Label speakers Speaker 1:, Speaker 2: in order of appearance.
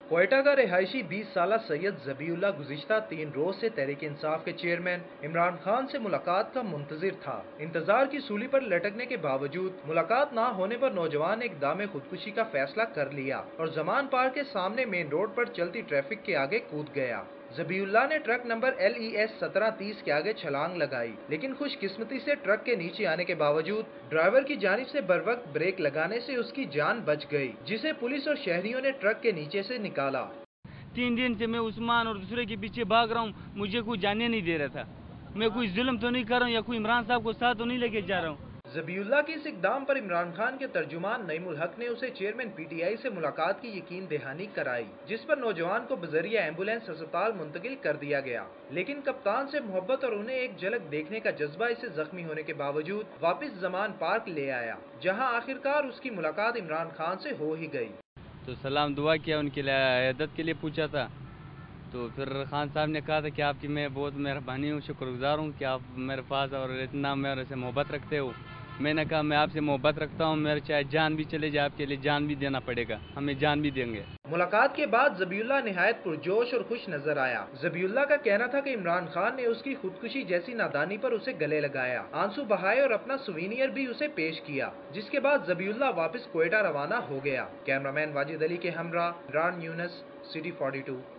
Speaker 1: کوئٹہ کا رہائشی 20 سالہ سید ذبیح اللہ گزشتہ 3 روز سے تحریک انصاف کے چیئرمین عمران خان سے ملاقات کا منتظر تھا۔ انتظار کی سولی پر لٹکنے کے باوجود ملاقات نہ ہونے پر نوجوان نے اقدام خودکشی کا فیصلہ کر لیا اور زمان پارک کے سامنے مین روڈ پر چلتی ٹریفک کے آگے کود گیا۔ ذبیح اللہ نے ٹرک نمبر LES 1730 کے آگے چھلانگ لگائی، لیکن خوش قسمتی سے ٹرک کے نیچے آنے کے باوجود ڈرائیور کی جانب سے بروقت بریک لگانے سے اس کی جان بچ گئی، جسے پولیس اور شہریوں نے ٹرک کے نیچے سے نکالا۔
Speaker 2: 3 دن سے میں عثمان اور دوسرے کے پیچھے بھاگ رہا ہوں، مجھے کوئی جانے نہیں دے رہا تھا۔ میں کوئی ظلم تو نہیں کر رہا ہوں یا کوئی عمران صاحب کو ساتھ تو نہیں لے کے جا رہا ہوں۔
Speaker 1: ذبیح اللہ کے اس اقدام پر عمران خان کے ترجمان نعیم الحق نے اسے چیئرمین PTI سے ملاقات کی یقین دہانی کرائی، جس پر نوجوان کو بذریعہ ایمبولینس ہسپتال منتقل کر دیا گیا، لیکن کپتان سے محبت اور انہیں ایک جھلک دیکھنے کا جذبہ اسے زخمی ہونے کے باوجود واپس زمان پارک لے آیا، جہاں آخرکار اس کی ملاقات عمران خان سے ہو ہی گئی۔
Speaker 2: تو سلام دعا کیا، ان کے لیے عیادت کے لیے پوچھا تھا، تو پھر خان صاحب نے کہا تھا کہ آپ کی میں بہت مہربانی ہوں، شکر گزار ہوں کہ آپ میرے پاس اور اتنا میرے سے محبت رکھتے ہو۔ میں نے کہا میں آپ سے محبت رکھتا ہوں، میرے چاہے جان بھی چلے جائے آپ کے لیے جان بھی دینا پڑے گا، ہمیں جان بھی دیں گے۔
Speaker 1: ملاقات کے بعد ذبیح اللہ نہایت پرجوش اور خوش نظر آیا۔ ذبیح اللہ کا کہنا تھا کہ عمران خان نے اس کی خودکشی جیسی نادانی پر اسے گلے لگایا، آنسو بہائے اور اپنا سوینئر بھی اسے پیش کیا، جس کے بعد ذبیح اللہ واپس کوئٹہ روانہ ہو گیا۔ کیمرہ مین واجد علی کے ہمراہ عمران یونس، City 42۔